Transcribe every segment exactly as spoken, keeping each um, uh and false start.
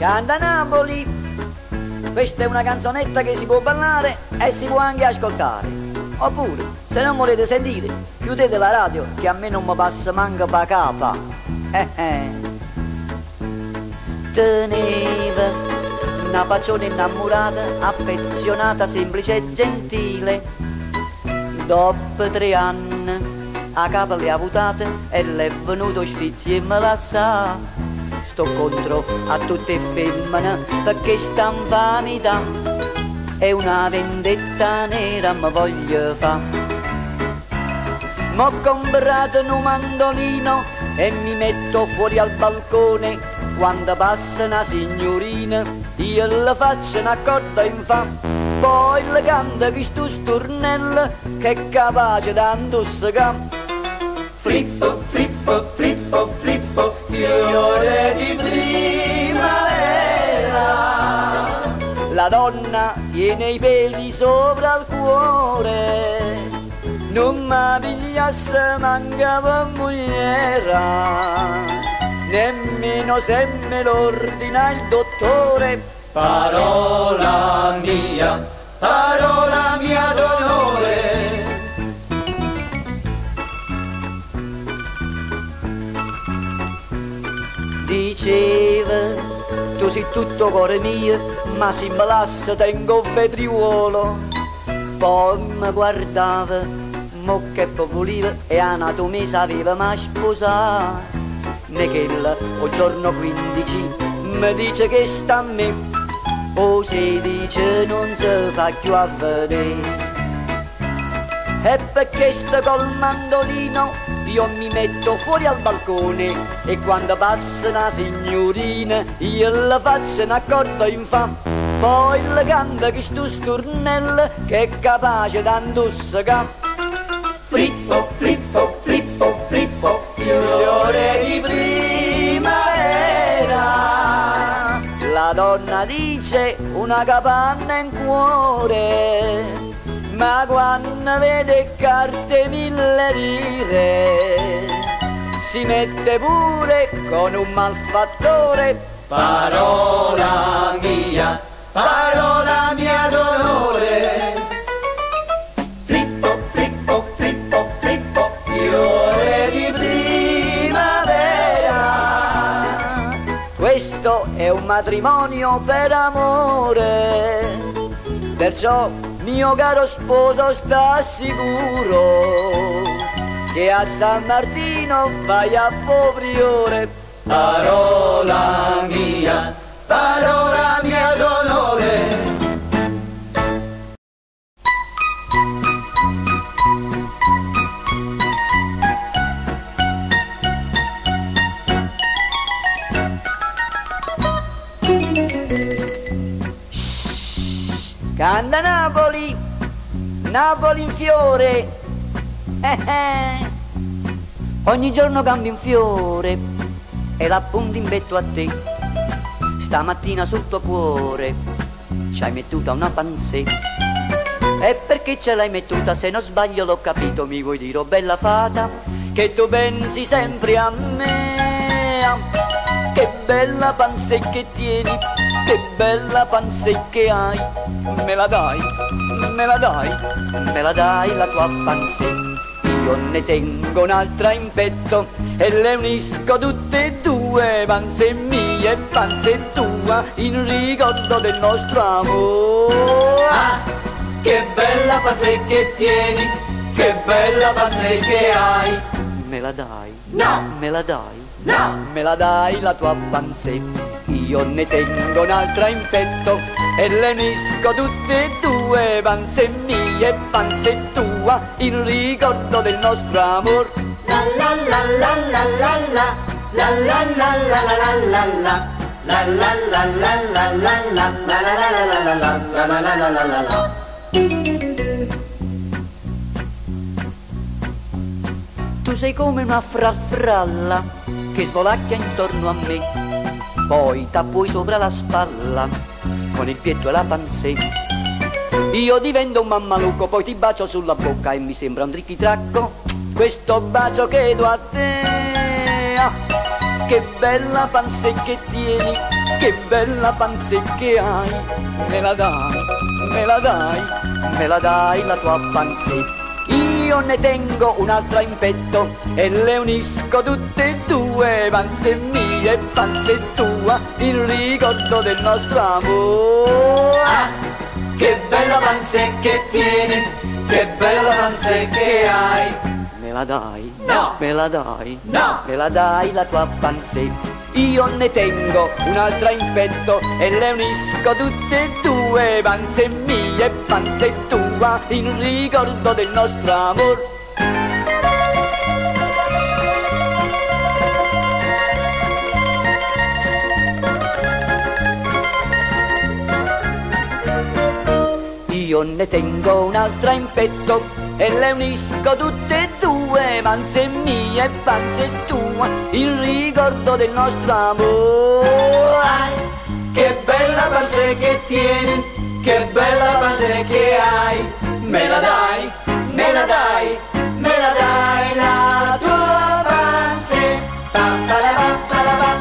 Canta Napoli. Questa è una canzonetta che si può ballare e si può anche ascoltare. Oppure, se non volete sentire, chiudete la radio che a me non mi passa manca pa' capa. Eh eh. Teneva una pacione innamorata, affezionata, semplice e gentile. Dopo tre anni a capo le ha vuotate e le è venuto sfizi e me la sa. Sto contro a tutte femmine perché sta in vanità e una vendetta nera mi voglio fa. M'ho comprato un mandolino e mi metto fuori al balcone. Quando passa una signorina io le faccio una corda in fa. Poi le canta questo stornello che è capace d'andussicà. Flippo, flippo, flippo, flippo, fiore di primavera. La donna tiene i peli sopra il cuore, non mi pigliasse manca per mogliera, nemmeno se me lo ordina il dottore. Parola mia, parola mia d'onore. Diceva, tu sei tutto cuore mio, ma se me lascia tengo un vetriuolo. Poi mi guardava, mo che voleva e anatomia sapeva ma sposare. Ne che il giorno quindici mi dice che sta a me, o se dice non si fa più a vedere. E perché sto col mandolino io mi metto fuori al balcone e quando passa una signorina io la faccio un accordo in fa. Poi le canta che sto stornello che è capace d'andussicà. Flippo, flippo, flippo, flippo, fiore di primavera. La donna dice una capanna in cuore, ma quando vede carte mille lire si mette pure con un malfattore. Parola mia, parola mia d'onore. Flippo, flippo, flippo, flippo, fiore di primavera. Questo è un matrimonio per amore, perciò mio caro sposo sta sicuro che a San Martino vai a Fopriore. Parola mia, parola mia d'onore. Canta Napoli, Napoli in fiore, eh eh. Ogni giorno cambia un fiore e l'appunto in petto a te. Stamattina sul tuo cuore ci hai mettuta una panzetta. E perché ce l'hai mettuta? Se non sbaglio l'ho capito, mi vuoi dire, oh bella fata, che tu pensi sempre a me. Che bella panzetta che tieni, che bella panzetta che hai. Me la dai, me la dai, me la dai la tua panzetta. Io ne tengo un'altra in petto e le unisco tutte e due, panze mia e panze tua, in ricordo del nostro amore. Ah, che bella panzetta che tieni, che bella panzetta che hai. Me la dai? No! Me la dai? No! Me la dai la tua panzetta? Io ne tengo un'altra in petto e le unisco tutte e due, panze mia e panze tua, in ricordo del nostro amor. La la la la la la la, la la la la la la la la, la la la la la la la, la la la la la la, la la la la la la. Tu sei come una farfalla che svolacchia intorno a me, poi t'appoi sopra la spalla con il pietto e la panzetta. Io divento un mammalucco, poi ti bacio sulla bocca e mi sembra un trichitracco questo bacio che do a te. Ah, che bella panzetta che tieni, che bella panza che hai, me la dai, me la dai, me la dai la tua panzetta. Io ne tengo un'altra in petto e le unisco tutte e due, panze mie e panze tua, il ricordo del nostro amore. Ah, che bella panza che tieni, che bella panza che hai. Me la dai? No! Me la dai? No! Me la dai la tua panzetta? Io ne tengo un'altra in petto e le unisco tutte e due, panze mie e panze tua, il ricordo del nostro amore. Io ne tengo un'altra in petto e le unisco tutte e due, panze mie e panze tua, il ricordo del nostro amore. Che bella panza che tieni, che bella panza che hai, me la dai, me la dai, me la dai la tua panza. Pa, pa, la, pa, pa, la, pa.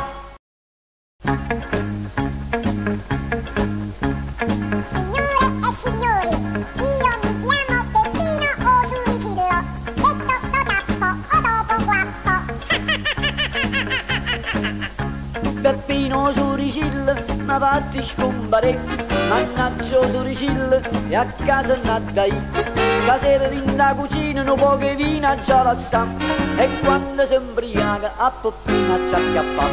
Peppino Suricilla ma fatti scombare, mannaggia Suricilla e a casa andai. Stasera in da cucina un po' che vino già la sa, e quando si imbriaca a Peppina già chiappa.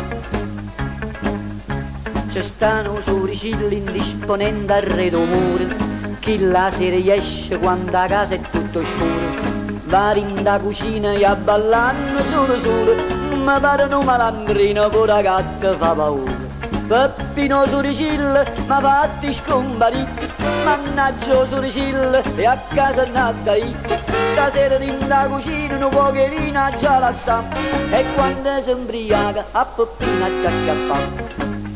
C'è stanno Suricilla indisponente al re d'umore, chi la sera esce quando a casa è tutto scuro. Va in da cucina e a ballare solo solo, mi pare un malandrino pure la gatta fa paura. Peppino Suricilla ma fatti scomparì, mannaggia Suricilla e a casa andai. Stasera in da cucina un po' che vino già la sa, e quando si imbriaca a Peppina già chiappa.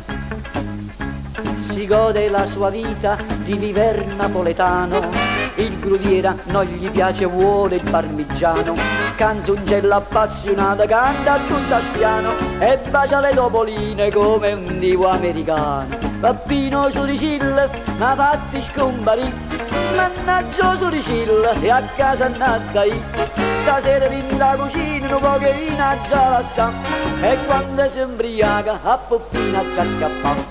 Si gode la sua vita di viver napoletano, il gruviera non gli piace, vuole il parmigiano. Canzoncella appassionata canta tutta spiano e bacia le topoline come un divo americano. Peppino Suricilla ma fatti scomparì, mannaggia Suricilla e a casa andai. Stasera in la cucina un po' che vino già la sa, e quando si imbriaca a Peppina già chiappa.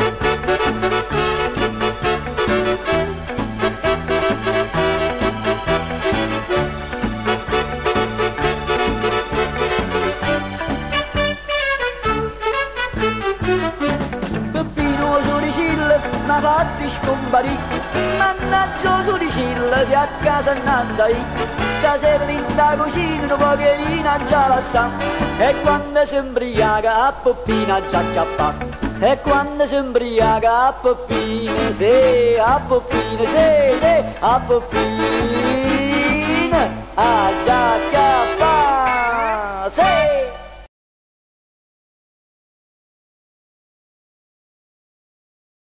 Peppino Suricilla ma fatti scomparì, mannaggia Suricilla che a casa andai. Stasera in da cucina un po' che vino già la sa, e quando si imbriaca a Peppina già chiappa. E quando si imbriaca a Peppina, sì, a Peppina, sì, sì, a Peppina, a già chiappa.